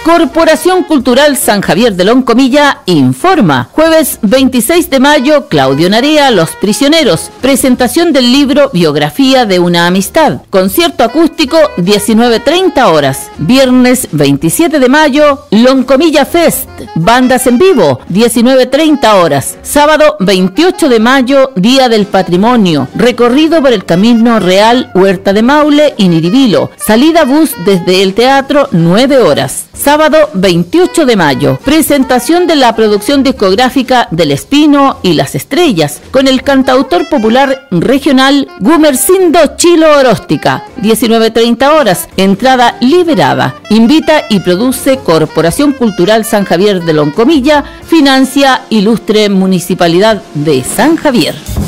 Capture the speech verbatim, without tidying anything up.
Corporación Cultural San Javier de Loncomilla informa. Jueves veintiséis de mayo, Claudio Narea, Los Prisioneros. Presentación del libro Biografía de una Amistad. Concierto acústico, diecinueve treinta horas. Viernes veintisiete de mayo, Loncomilla Fest. Bandas en vivo, diecinueve treinta horas. Sábado veintiocho de mayo, Día del Patrimonio. Recorrido por el Camino Real, Huerta de Maule y Niribilo. Salida bus desde el teatro, nueve horas. Sábado veintiocho de mayo, presentación de la producción discográfica del Espino y las Estrellas, con el cantautor popular regional Gumercindo Chilo Oróstica, diecinueve treinta horas, entrada liberada. Invita y produce Corporación Cultural San Javier de Loncomilla, financia Ilustre Municipalidad de San Javier.